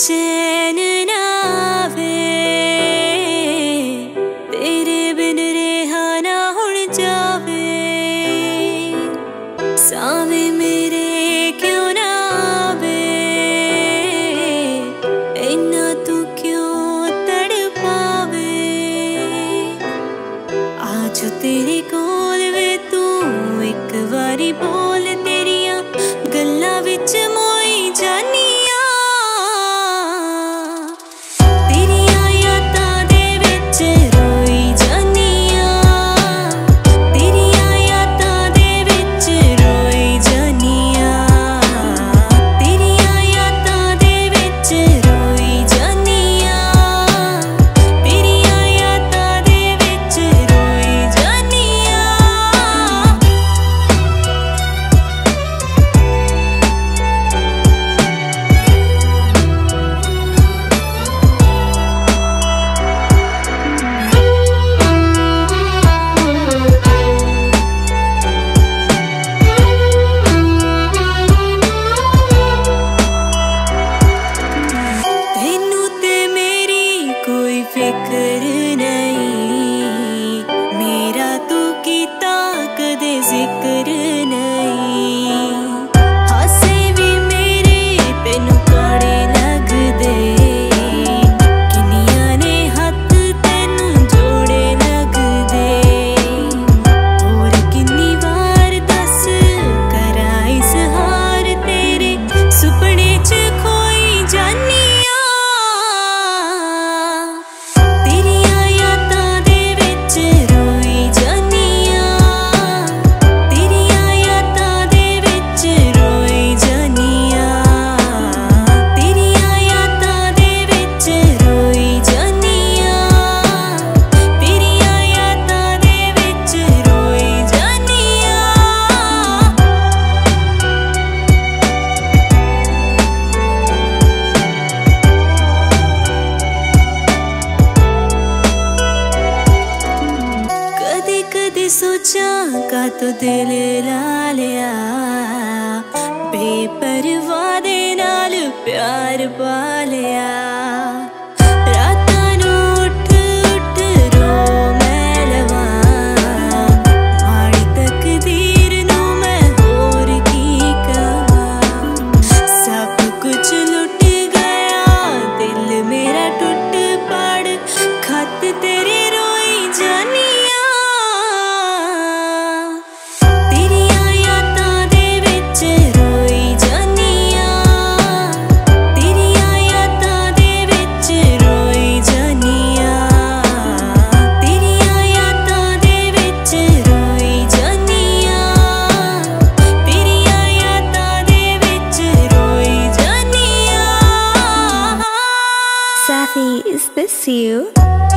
चैन ना आवे, तेरे बिन रेहा ना हुण जावे। सावे मेरे क्यों ना आवे, इन्ना तू क्यों तड़पावे। आज तेरे कोल वे तू एक बारी बोल, तेरिया गल्लां विच मोई जानी। फिक्र नहीं मेरा तू कीता कदे जिक्र नहीं। हासे भी मेरे तेनू कौड़े लगदे, किन्नियां ने हत्थ तेनू जोड़े लगदे। और किन्नी बार दस करा इज़हार, तेरे सुपने च खोई जानी। कदे सोचा का तो दिल ला लिया, बेपरवाह दे नाल प्यार पा लिया। रातां नूं उठ उठ रो मैं लवां, माड़ी तकदीर नूं मैं होर की कहां। सब कुछ लुट गया, दिल मेरा टुट पड़, खत तेरे रोई जानी। Safi, is this you?